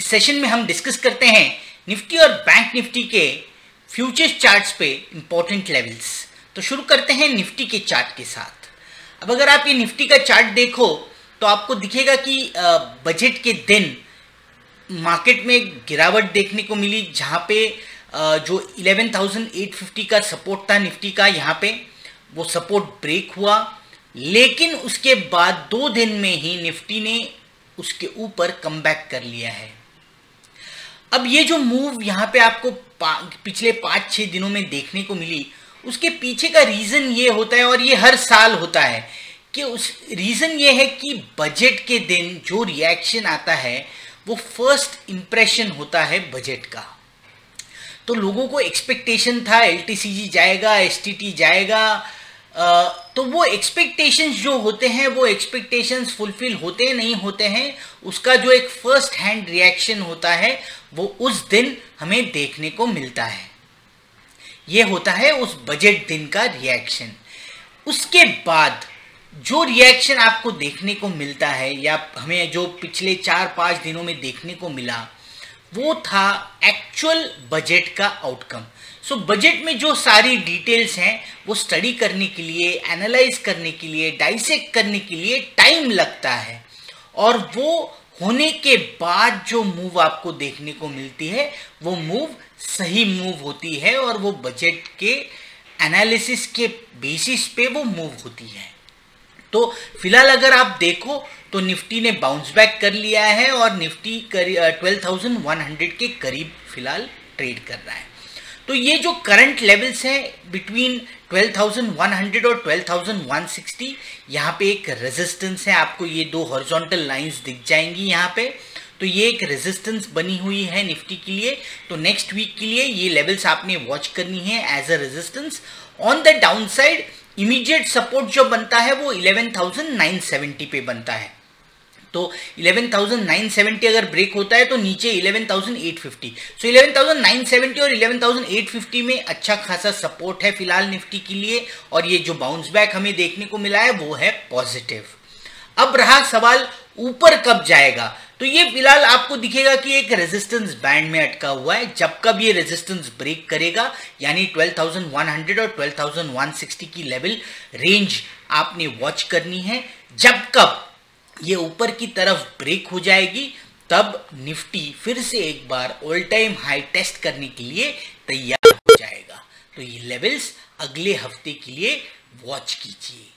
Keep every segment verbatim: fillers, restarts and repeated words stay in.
इस सेशन में हम डिस्कस करते हैं निफ्टी और बैंक निफ्टी के फ्यूचर्स चार्ट्स पे इंपॉर्टेंट लेवल्स। तो शुरू करते हैं निफ्टी के चार्ट के साथ। अब अगर आप ये निफ्टी का चार्ट देखो तो आपको दिखेगा कि बजट के दिन मार्केट में गिरावट देखने को मिली, जहाँ पे जो ग्यारह हज़ार आठ सौ पचास का सपोर्ट था निफ्टी का, यहाँ पे वो सपोर्ट ब्रेक हुआ, लेकिन उसके बाद दो दिन में ही निफ्टी ने उसके ऊपर कमबैक कर लिया है। अब ये जो मूव यहाँ पे आपको पा, पिछले पाँच छः दिनों में देखने को मिली, उसके पीछे का रीज़न ये होता है, और ये हर साल होता है, कि उस रीज़न ये है कि बजट के दिन जो रिएक्शन आता है वो फर्स्ट इम्प्रेशन होता है बजट का। तो लोगों को एक्सपेक्टेशन था एलटीसीजी जाएगा, एसटीटी जाएगा, आ, तो वो एक्सपेक्टेशंस जो होते हैं वो एक्सपेक्टेशंस फुलफिल होते नहीं होते हैं, उसका जो एक फर्स्ट हैंड रिएक्शन होता है वो उस दिन हमें देखने को मिलता है। ये होता है उस बजट दिन का रिएक्शन। उसके बाद जो रिएक्शन आपको देखने को मिलता है या हमें जो पिछले चार पाँच दिनों में देखने को मिला, वो था एक्चुअल बजट का आउटकम। सो बजट में जो सारी डिटेल्स हैं वो स्टडी करने के लिए, एनालाइज करने के लिए, डाइसेक्ट करने के लिए टाइम लगता है, और वो होने के बाद जो मूव आपको देखने को मिलती है वो मूव सही मूव होती है, और वो बजट के एनालिसिस के बेसिस पे वो मूव होती है। तो फिलहाल अगर आप देखो तो निफ्टी ने बाउंस बैक कर लिया है और Nifty twelve thousand one hundred के करीब फिलहाल ट्रेड कर रहा है। तो ये जो करंट लेवल्स हैं between twelve thousand one hundred और ट्वेल्व थाउजेंड वन सिक्सटी, यहाँ पे एक रेजिस्टेंस है, आपको ये दो हॉरिजॉन्टल लाइंस दिख जाएंगी यहाँ पे। तो ये एक रेजिस्टेंस बनी हुई है निफ्टी के लिए। तो नेक्स्ट वीक के लिए ये लेवल्स आपने वॉच करनी है as a resistance. On the downside immediate support जो बनता है वो इलेवन थाउजेंड नाइन सेवेंटी पे बनता है। तो इलेवन थाउजेंड नाइन सेवेंटी अगर ब्रेक होता है तो नीचे eleven thousand eight fifty. So eleven thousand nine seventy और इलेवन थाउजेंड एट फिफ्टी में अच्छा खासा सपोर्ट है फिलहाल निफ्टी के लिए, और ये जो बाउंस बैक हमें देखने को मिला है वो है पॉजिटिव। अब रहा सवाल ऊपर कब जाएगा, तो ये फिलहाल आपको दिखेगा कि एक रेजिस्टेंस बैंड में अटका हुआ है। जब कब ये रेजिस्टेंस ब्रेक करेगा, यानी ट्वेल्व थाउजेंड वन हंड्रेड और ट्वेल्व थाउजेंड वन सिक्सटी की लेवल रेंज आपने वॉच करनी है। जब कब ये ऊपर की तरफ ब्रेक हो जाएगी, तब निफ्टी फिर से एक बार ऑल टाइम हाई टेस्ट करने के लिए तैयार हो जाएगा। तो ये लेवल्स अगले हफ्ते के लिए वॉच कीजिए।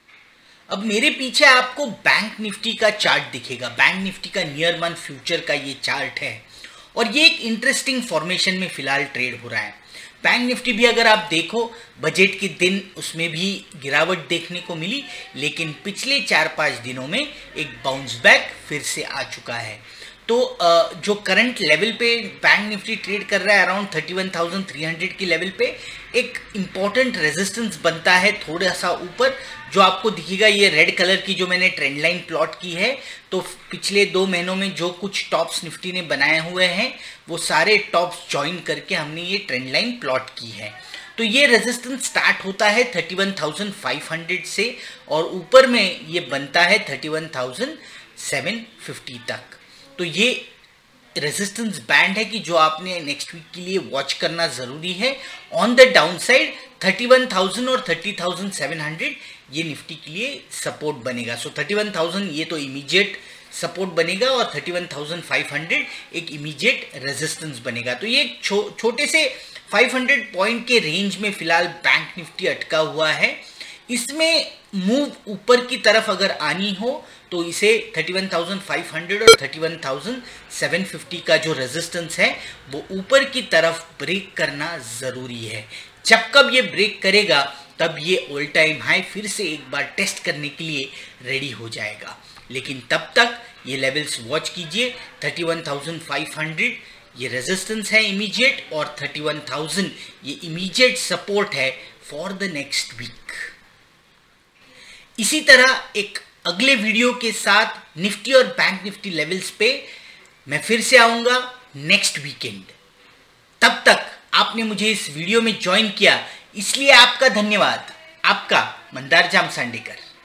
अब मेरे पीछे आपको बैंक निफ्टी का चार्ट दिखेगा। बैंक निफ्टी का नियर मंथ फ्यूचर का ये चार्ट है, और ये एक इंटरेस्टिंग फॉर्मेशन में फिलहाल ट्रेड हो रहा है। बैंक निफ्टी भी अगर आप देखो बजट के दिन उसमें भी गिरावट देखने को मिली, लेकिन पिछले चार पाँच दिनों में एक बाउंस बैक फिर से आ चुका है। तो जो करंट लेवल पे बैंक निफ्टी ट्रेड कर रहा है around thirty one thousand three hundred की लेवल पे एक इम्पॉर्टेंट रेजिस्टेंस बनता है थोड़ा सा ऊपर, जो आपको दिखेगा ये रेड कलर की जो मैंने ट्रेंड लाइन प्लॉट की है। तो पिछले दो महीनों में जो कुछ टॉप्स निफ्टी ने बनाए हुए हैं वो सारे टॉप्स ज्वाइन करके हमने ये ट्रेंड लाइन प्लॉट की है। तो ये रेजिस्टेंस स्टार्ट होता है thirty one thousand five hundred से, और ऊपर में ये बनता है thirty one thousand seven fifty तक। तो ये रेजिस्टेंस बैंड है कि जो आपने नेक्स्ट वीक के लिए वॉच करना जरूरी है। On the downside thirty one thousand और थर्टी थाउजेंड सेवन हंड्रेड ये निफ्टी के लिए सपोर्ट बनेगा। सो थर्टी वन थाउजेंड ये तो इमीडिएट सपोर्ट बनेगा, और thirty one thousand five hundred एक इमीडिएट रेजिस्टेंस बनेगा। तो ये छो, छोटे से फाइव हंड्रेड पॉइंट के रेंज में फिलहाल बैंक निफ्टी अटका हुआ है। इसमें मूव ऊपर की तरफ अगर आनी हो तो इसे thirty one thousand five hundred और thirty one thousand seven fifty का जो रेजिस्टेंस है वो ऊपर की तरफ ब्रेक करना ज़रूरी है। जब कब ये ब्रेक करेगा तब ये ऑल टाइम हाई फिर से एक बार टेस्ट करने के लिए रेडी हो जाएगा। लेकिन तब तक ये लेवल्स वॉच कीजिए। Thirty one thousand five hundred ये रेजिस्टेंस है इमीडिएट, और थर्टी वन थाउजेंड ये इमीडिएट सपोर्ट है फॉर द नेक्स्ट वीक। इसी तरह एक अगले वीडियो के साथ निफ्टी और बैंक निफ्टी लेवल्स पे मैं फिर से आऊंगा नेक्स्ट वीकेंड। तब तक आपने मुझे इस वीडियो में ज्वाइन किया, इसलिए आपका धन्यवाद। आपका मंदार जामसांडेकर।